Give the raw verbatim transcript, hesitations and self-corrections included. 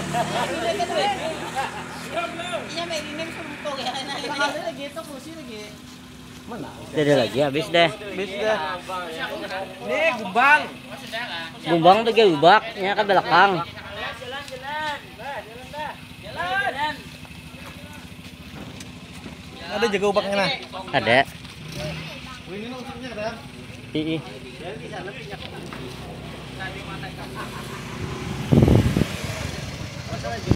Iya, may inim sumpog ya. Nakakali lagi ito, kusi lagi. Mana? Dede lagi habis deh. Habis deh. Nih gumbang. Gumbang tuh ge ubak, nya ke belakang. Ada jaga ubaknya nah. Ada. Ini usapnya ada. Ih.